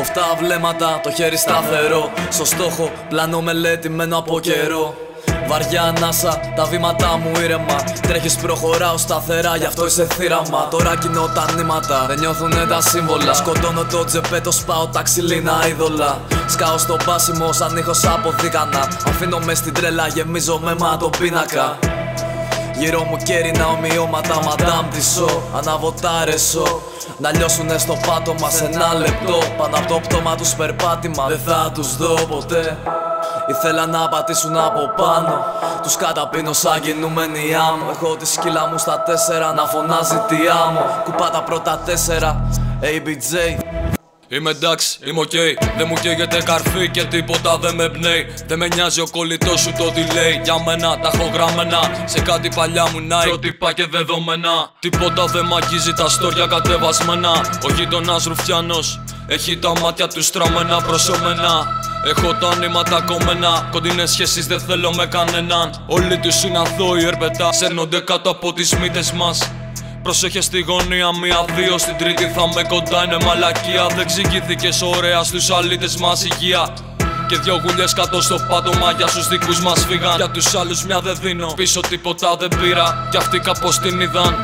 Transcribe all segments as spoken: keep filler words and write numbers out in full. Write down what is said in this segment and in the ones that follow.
Κοφτά βλέμματα, το χέρι σταθερό. Στο στόχο, πλάνο μελετημένο από καιρό. Βαριά ανάσα, τα βήματα μου ήρεμα. Τρέχεις, προχωράω σταθερά, γι' αυτό είσαι θύραμα. Τώρα κοινώ τα νήματα, δεν νιώθουνε τα σύμβολα. Σκοτώνω το τζεπέτο, σπάω τα ξυλίνα είδωλα. Σκάω στο πάσιμο σαν ήχος από δίκανα. Αφήνω μες στην τρέλα, γεμίζω με μα τον πίνακα. Γύρω μου κέρινα ομοιώματα, μαντάμ τισώ. Ανάβω τα ρεσό, να λιώσουνε στο πάτωμα σε ένα λεπτό. Πάνω από το πτώμα τους περπάτημα, δεν θα τους δω ποτέ. Ήθελα να πατήσουν από πάνω, τους καταπίνω σαν κινούμενη άμμο. Έχω τη σκύλα μου στα τέσσερα να φωνάζει τι άμμο. Κουπά τα πρώτα τέσσερα, έι μπι τζέι. Είμαι εντάξει, είμαι οκ, okay. Δεν μου καίγεται καρφί και τίποτα δεν με πνέει. Δεν με νοιάζει ο κολλητός σου το delay. Για μένα τα έχω γραμμένα σε κάτι παλιά μου Nike, πρότυπα και δεδομένα. Τίποτα δεν μ' αγγίζει, τα στόρια κατεβασμένα. Ο γείτονας ρουφιάνος έχει τα μάτια του στραμμένα προς εμένα. Έχω τα νήματα κομμένα, κοντινές σχέσεις δεν θέλω με κανέναν. Όλοι τους είναι αθώοι ερπετά, σέρνονται κάτω από τις μύτες μας. Προσέχε στη γωνία, μία-δύο στην τρίτη θα με κοντά, είναι μαλακία. Δεν ξηγήθηκες ωραία στους αλήτες μας υγεία. Και δυο γουλιές κάτω στο πάτωμα για στους δικούς μας φύγαν. Για τους άλλους μια δεν δίνω, πίσω τίποτα δεν πήρα. Κι αυτοί κάπως την είδαν.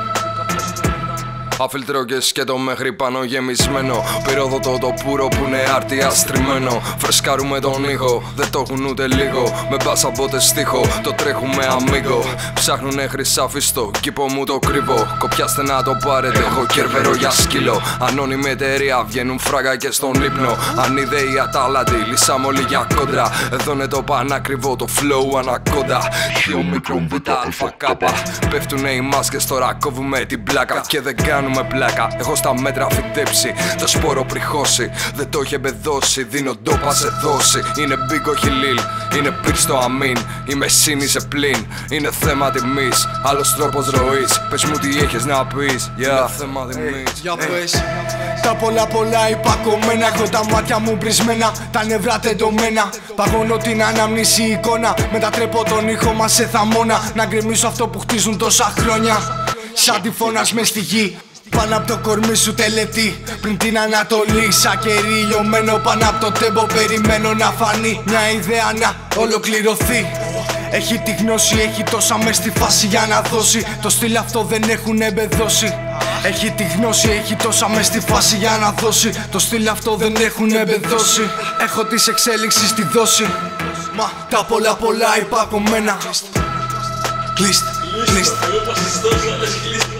Αφιλτρό και σκέτο μέχρι πάνω γεμισμένο. Πυροδοτώ το πουρο που είναι άρτια στριμμένο. Φρεσκάρουμε τον ήχο, δεν το έχουν ούτε λίγο. Με μπας από τε στίχο, το τρέχουμε αμίγκο. Ψάχνουνε χρυσάφι στο κήπο μου το κρύβω. Κοπιάστε να το πάρετε, έχω κέρβερο για σκύλο. Ανώνυμη εταιρεία, βγαίνουν φράγα και στον ύπνο. Αν είδε η ατάλαντη, λύσαμε όλοι για κόντρα. Εδώ είναι το πανάκριβο, το flow ανακόντα. Δύο μικρόν β' αλφα κάπα. Πέφτουνε οι μάσκες, τώρα κόβουμε την πλάκα. Και δεν κάνουμε με πλάκα, έχω στα μέτρα φυτέψει. Το σπόρο πριχώσει, δεν το είχε μπεδώσει. Δίνω ντόπα σε δόση. Είναι μπίγκο χιλίλ, είναι πίξ στο αμήν. Είμαι σύνη σε πλήν, είναι θέμα τιμής. Άλλος τρόπος ροής, πες μου τι έχεις να πεις. Yeah. Είναι θέμα τιμής. Για πες. Τα πολλά πολλά υπακομμένα, έχω τα μάτια μου μπρισμένα, τα νευρά τεντωμένα. Παγώνω την αναμνήση εικόνα, μετατρέπω τον ήχο μας σε θαμώνα. Να γκρεμίσω αυτό που χτίζουν τόσα χρόνια. Σαν τυφώνας μες στη γη, πάνω απ' το κορμί σου τελετή. Πριν την Ανατολή, σαν κερί λιωμένο πάνω απ' το τέμπο. Περιμένω να φανεί μια ιδέα να ολοκληρωθεί. Έχει τη γνώση, έχει τόσα μες στη φάση για να δώσει. Το στυλ αυτό δεν έχουν εμπεδώσει. Έχει τη γνώση, έχει τόσα μες στη φάση για να δώσει. Το στυλ αυτό δεν έχουν εμπεδώσει. Έχω της εξέλιξης τη δόση. Μα τα πολλά πολλά υπακομμένα. Κλείστ, κλείστ.